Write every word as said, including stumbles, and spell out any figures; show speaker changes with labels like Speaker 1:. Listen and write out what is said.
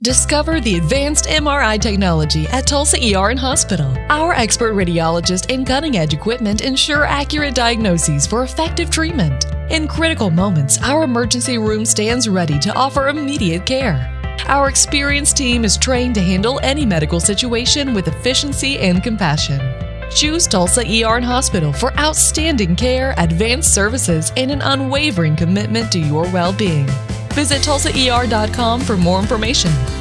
Speaker 1: Discover the advanced M R I technology at Tulsa E R and Hospital. Our expert radiologist and cutting-edge equipment ensure accurate diagnoses for effective treatment. In critical moments, our emergency room stands ready to offer immediate care. Our experienced team is trained to handle any medical situation with efficiency and compassion. Choose Tulsa E R and Hospital for outstanding care, advanced services, and an unwavering commitment to your well-being. Visit Tulsa E R dot com for more information.